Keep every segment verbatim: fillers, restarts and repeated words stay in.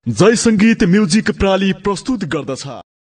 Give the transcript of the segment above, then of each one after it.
जय संगीत म्युजिक प्राली प्रस्तुत गर्दछ।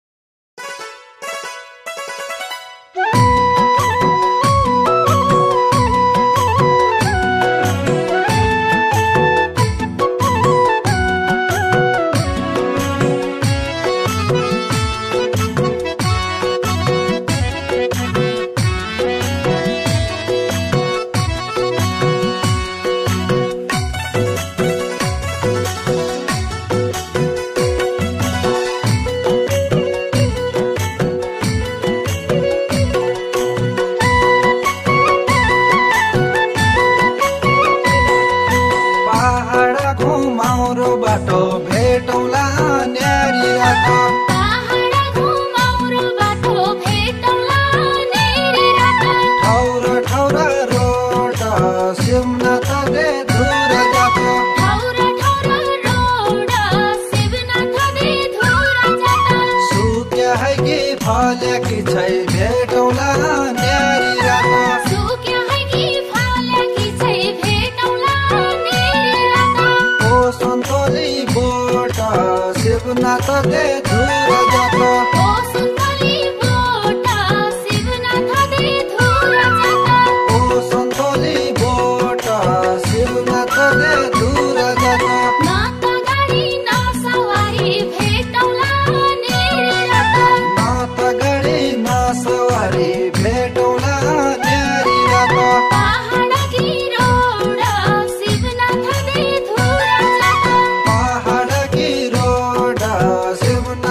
बाटो भेटौला न्यारी रात पहाडा घुमाउरो बाटो भेटौला न्यारी रात ठौर ठौर रोड सिमना तले धुर जात ठौर ठौर रोड सिमना तले धुर जात सुक्या है कि फल्या कि छै भेटौला न्यारी रात सुक्या है कि फल्या कि छै भेटौला न्यारी रात ओ सन्तोली बोट सिमना तले धुर जात ओ सन्तोली बोट सिमना तले धुर जात ओ सन्तोली बोट सिमना तले धुर जात नाता गाडी ना सवारी भेटौला न्यारी रात नात गडी न सवारी भेटौला न्यारी रात पहाडकी रोड सिमना तले धुर जात पहाडकी रोड सिमना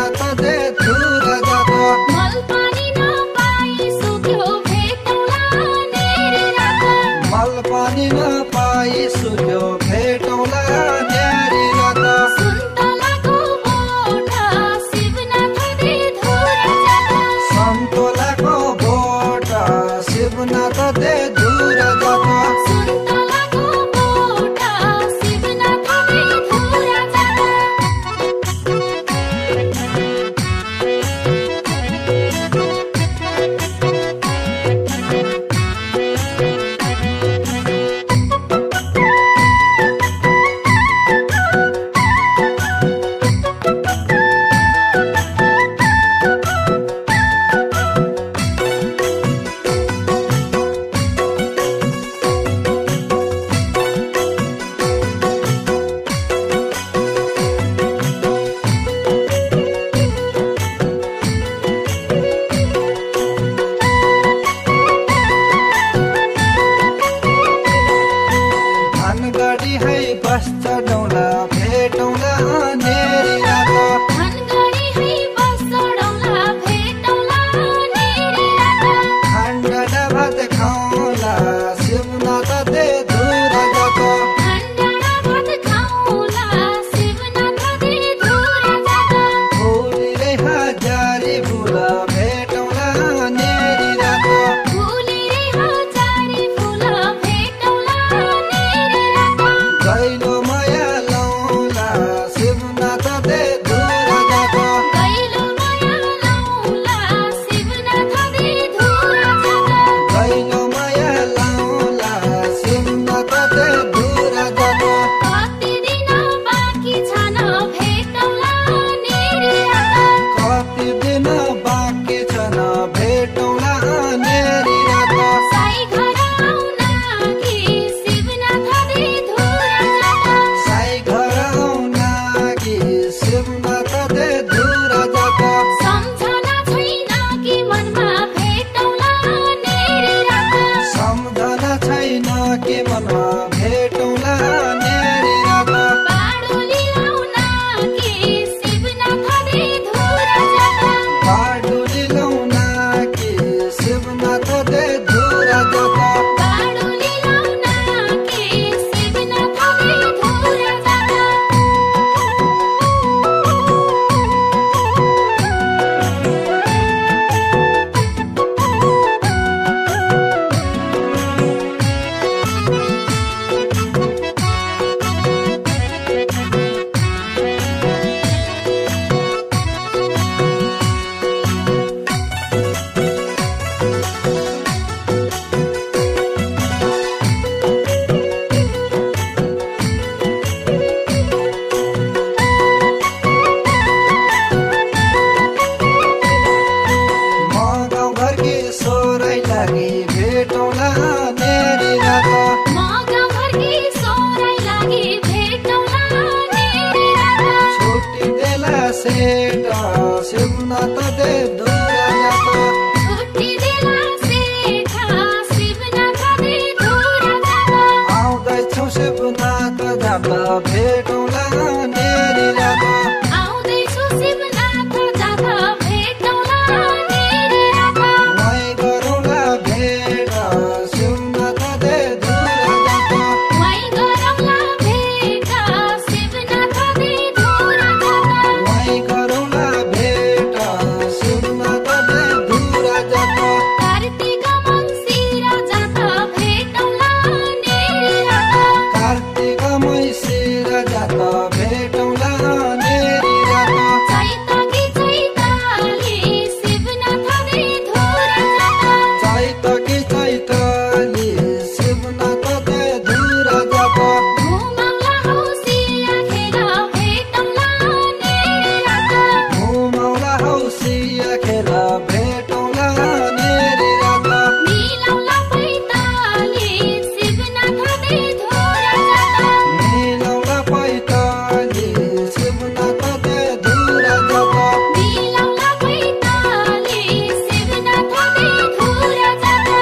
सेट शिवनाथ दे धुरा जाता छुट्टी देला सेठा शिवनाथ दे धुरा जाता आउँदैछौ शिवनाथ जाता भेटौँला नेरी राता आउँदैछु शिवनाथ जाता भेटौँला नेरी राता वहीँ गरौँला भेट शिवनाथ दे धुरा जाता वहीँ गरौँला भेट शिवनाथ दे धुरा जाता वहीँ गरौँला भेट शिवनाथ दे धुरा जाता कार्तिक मङ्सिर जाता भेटौँला नेरी राता कार्तिक मैसिर जाता भेटौँला नेरी राता चैतकी चैताली शिवनाथ दे धुरा जाता चैतकी चैताली शिवनाथ दे धुरा जाता घुमाउला हौसिया खेल भेटौँला नेरी राता घुमाउला हौसिया खेल भेटौँला नेरी राता मिलाउला पैताली शिवनाथ दे धुरा जाता मिलाउला पैताली शिवनाथ दे धुरा जाता मिलाउला पैताली शिवनाथ दे धुरा जाता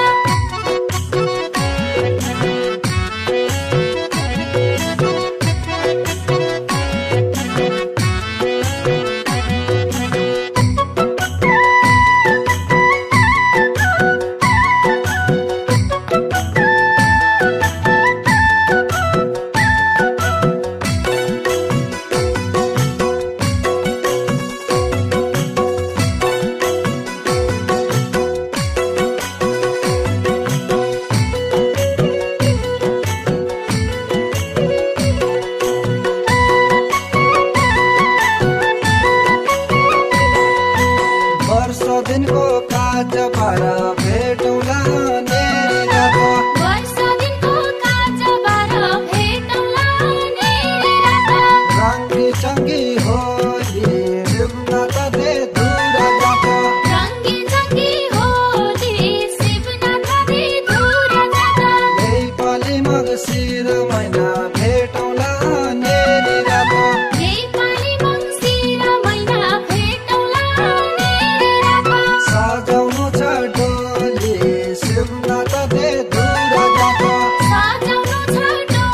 वर्ष दिनको काज पार भेटौँला नेरी राता वर्ष दिनको काज बार भेटौँला नेरी राता रङ्गी चङ्गी होली शिवनाथ दे धुरा जाता रङ्गी चङ्गी होली शिवनाथ दे धुरा जाता यही पालि मङ्सिर महिना भेटौँला नेरी राता यही पालि मङ्सिर महिना भेटौँला नेरी राता सजाउनु छ डोली शिवनाथ दे धुरा जाता सजाउनु छ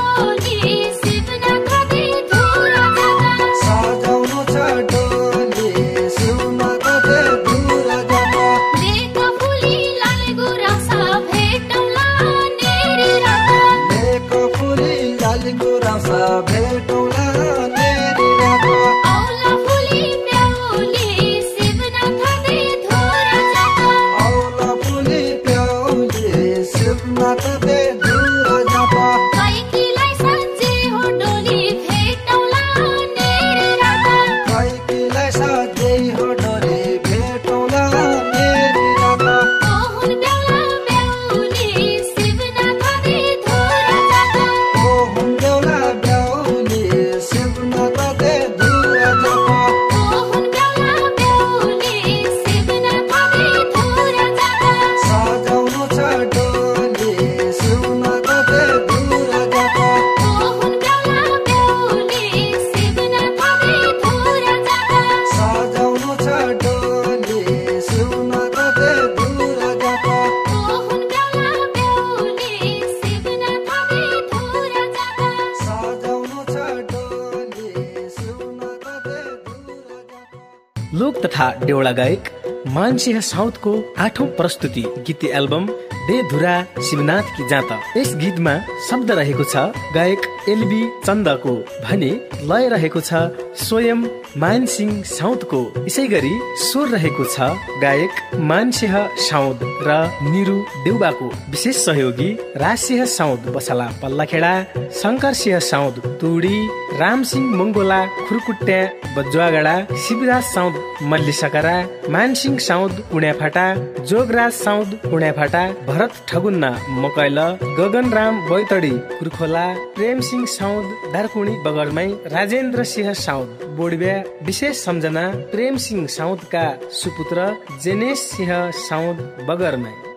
डोली शिवनाथ दे धुरा जाता सजाउनु छ डोली शिवनाथ दे धुरा जाता लेक फुली लाल गुराँस भेटौँला नेरी राता लेक फुली लाल गुराँस भेटौँला नेरी राता औला फुली प्याउली शिवनाथ दे धुरा जाता औला फुली प्याउली शिवनाथ दे धुरा जाता कैकीलाई सजे हो डोली भेटौँला नेरी राता कैकीलाई साझै हो डोली भेटौँला नेरी राता ओहुन बेला बेहुली शिवनाथ दे धुरा जाता ओ हुन्डेउला ब्याउली शिवनाथ दे धुरा जाता ओहुन बेला बेहुली शिवनाथ दे धुरा जाता सजाउनु छ डोली शिवनाथ दे धुरा जाता ओहुन बेला बेहुली शिवनाथ दे धुरा जाता सजाउनु छ डोली शिवनाथ दे धुरा जाता ओहुन बेला बेहुली शिवनाथ दे धुरा जाता सजाउनु छ डोली शिवनाथ दे धुरा जाता लोक तथा देउडा गायक मानसिंह साउदको आठौं प्रस्तुति गीत एल्बम दे धुरा शिवनाथ की जाता। यस गीतमा शब्द रहेको छ गायक एलबी चन्दको भने लय रहेको छ स्वयं मानसिंह साउदको। यसै गरी स्वर रहेको छ गायक मानसिंह साउद र निरु देउबाको। विशेष सहयोगी राजसिंह साउद बसला पल्लाखेडा, शंकर सिंह साउद तुडी, रामसिंह मंगोला खुरकुट्या बजुवागडा, शिवराज साउद मल्लिसकरा, मानसिंह साउद पुण्याफाटा, जोगराज साउद पुण्याफाटा, भरत ठगुन्ना मकैल, गगन राम बैतडी कुरखोला, प्रेम सिंह साउद दारकुणी बगरमै, राजेन्द्र सिंह साउद बोडब्या। विशेष सम्झना प्रेम सिंह साउदका सुपुत्र जेनेश सिंह साउद बगरमै।